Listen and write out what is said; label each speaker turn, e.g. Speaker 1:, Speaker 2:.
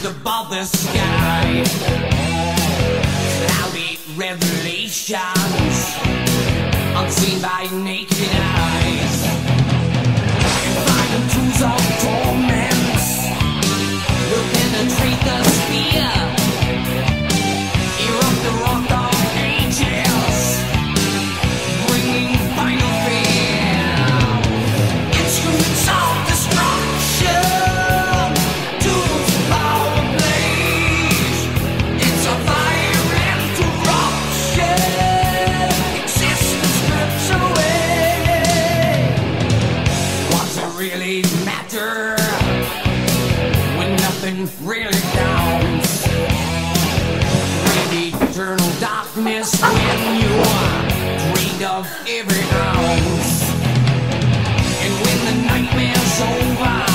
Speaker 1: above the sky. Cloudy revelations unseen by naked eyes. Find tools of torment, looking to treat the spear. Erupt the rock of ages, bringing final fear. Instruments of destruction, tools of power blaze. It's a violent eruption, existence strips away. What's it really matter when nothing really counts? Eternal darkness when you are drained of every ounce. And when the nightmare's over,